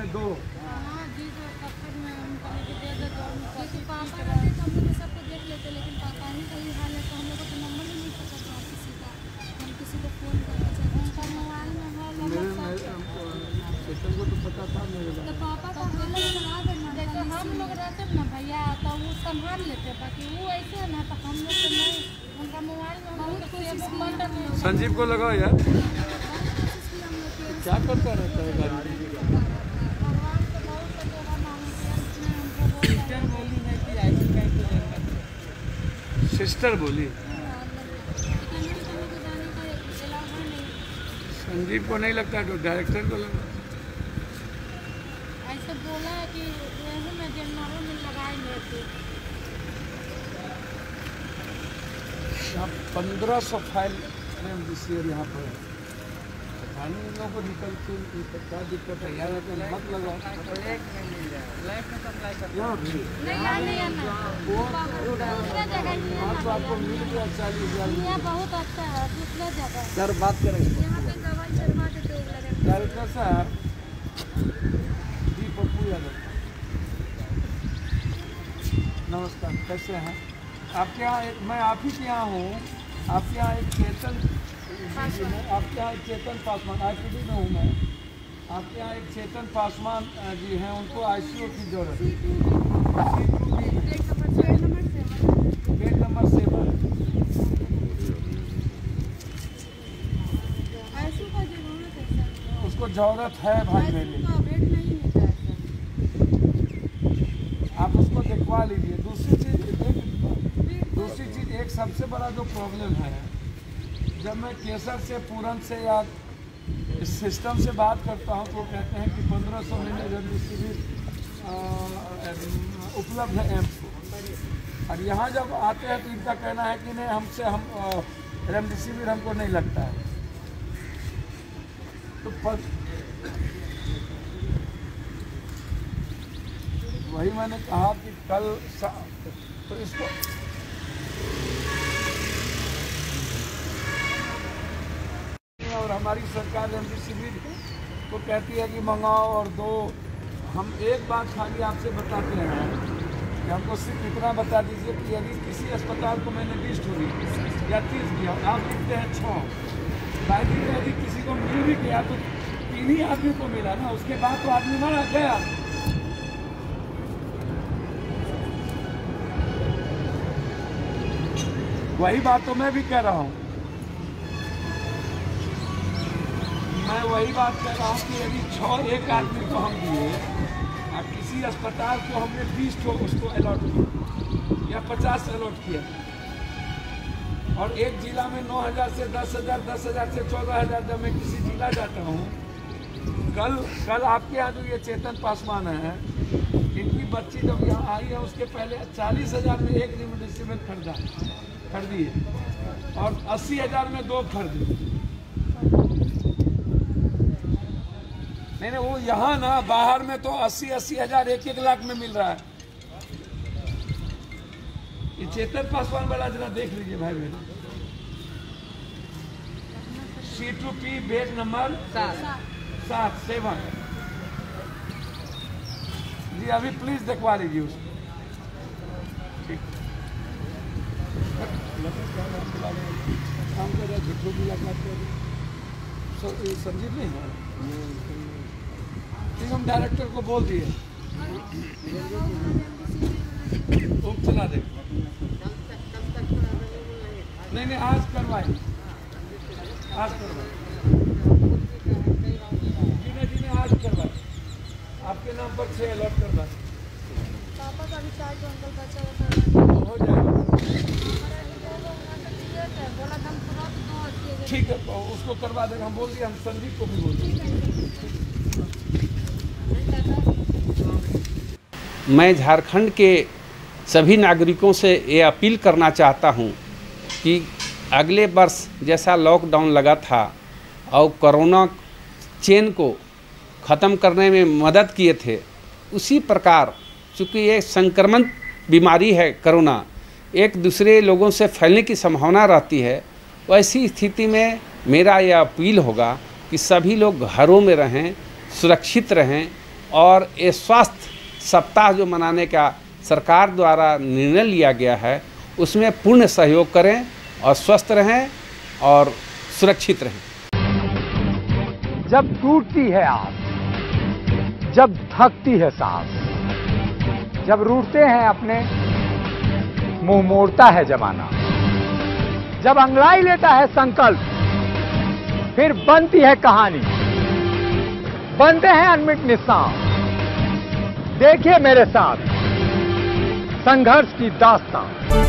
में 2। हाँ जी, जो पत्थर में हम कभी भी दे दो तो पापा रहते तो हम लोग सबको देख लेते, लेकिन पापा ही का ही हाल है तो हम लोग को तो नंबर ही नहीं पता था किसी का, हम किसी को फ़ोन करना चाहते हैं। उनका मोबाइल में है नंबर चेतन को तो पता था मेरे तो पापा का हाल लगा देना। जैसे हम लोग रहते ना भैया तो वो संभाल लेते, बाकी वो ऐसे है ना तो हम लोग तो नहीं। उनका मोबाइल में बहुत कोशिश संजीव को लगाओ यार, क्या करता रहता है गाड़ी। भगवान से बहुत सजेगा मांगते हैं, बोली नहीं कि ऐसे कहीं तो जरूरत सिस्टर बोली जाने का अलावा नहीं। संजीव को नहीं लगता तो डायरेक्टर को लगा। ऐसे बोला है कि यही में जनवरों में लगाएंगे थे। 1500 फाइल रेमडेसिविर यहाँ पर है। पानी इन लोगों को निकल के क्या दिक्कत है यार, मत लगाओ। तो आपको मिल गया 40,000। बहुत अच्छा है, दूसरा जगह सर बात करेंगे यहाँ पे दवाई चलवा के दो लगे। डायरेक्टर साहब जी पप्पू यादव, नमस्कार, कैसे हैं? आपके यहाँ मैं आप ही के यहाँ हूँ। आपके यहाँ एक चेतन आपके यहाँ एक चेतन पासवान IPD में हूँ मैं। आपके यहाँ एक चेतन पासवान जी हैं, उनको ICU की जरूरत है। Bed number 7। उसको जरूरत है भाई मेरी, आप उसको दिखवा लीजिए। दूसरी चीज़ एक सबसे बड़ा जो प्रॉब्लम है, जब मैं केसर से पूरन से या इस सिस्टम से बात करता हूँ तो कहते हैं कि 1500 में रेमडेसिविर उपलब्ध है एम्स को। और यहाँ जब आते हैं तो इनका कहना है कि नहीं, हम रेमडेसिविर हमको नहीं लगता है। तो वही मैंने कहा कि कल तो इसको और हमारी सरकार रेमडेसिविर को कहती है कि मंगाओ और दो। हम एक बात खाली आपसे बताते हैं कि हमको सिर्फ इतना बता दीजिए कि यदि किसी अस्पताल को मैंने 20 ढूंढी या 30 दिया, आप लिखते हैं 6, बाकी यदि किसी को मिल भी गया तो 3 ही आदमी को मिला ना, उसके बाद तो आदमी मरा गया। वही बात तो मैं भी कह रहा हूँ। मैं वही बात कह रहा हूँ कि यदि 6 एक आदमी को हम दिए और किसी अस्पताल को हमने 20 को उसको अलॉट किया या 50 अलॉट किया, और एक जिला में 9,000 से 10,000, 10,000 से 14,000 जब मैं किसी जिला जाता हूँ। कल आपके यहाँ जो ये चेतन पासवान है, इनकी बच्ची जब यहाँ आई है उसके पहले 40,000 में एक रेमडेसिविर खरीदी और 80,000 में 2 खरीदी। नहीं, वो यहाँ ना बाहर में तो 80,000 1 लाख में मिल रहा है। ये चेतन पासवान वाला जरा देख लीजिए भाई मेरे। C2P बेड नंबर 7 जी, अभी प्लीज दिखवा लीजिए उसको। ठीक, संजीव नहीं है, ठीक, हम डायरेक्टर को बोल दिए तो चला दे। नहीं, आज करवाए जी आज करवाए। आपके नाम पर 6 अलॉट करवाए। पापा का रिचार्ज अंकल बचा हो जाएगा, बोला हम तुरंत ठीक है, उसको करवा देगा। हम बोल दिए, हम संदीप को भी बोल दिए। मैं झारखंड के सभी नागरिकों से ये अपील करना चाहता हूँ कि अगले वर्ष जैसा लॉकडाउन लगा था और कोरोना चेन को ख़त्म करने में मदद किए थे, उसी प्रकार चूँकि ये संक्रमण बीमारी है कोरोना, एक दूसरे लोगों से फैलने की संभावना रहती है। वैसी स्थिति में मेरा यह अपील होगा कि सभी लोग घरों में रहें, सुरक्षित रहें और ये स्वास्थ्य सप्ताह जो मनाने का सरकार द्वारा निर्णय लिया गया है उसमें पूर्ण सहयोग करें और स्वस्थ रहें और सुरक्षित रहें। जब टूटती है आस, जब थकती है सांस, जब रूठते हैं अपने, मुंह मोड़ता है जमाना, जब अंगड़ाई लेता है संकल्प, फिर बनती है कहानी, बनते हैं अनमिट निशान। देखिए मेरे साथ संघर्ष की दास्तान।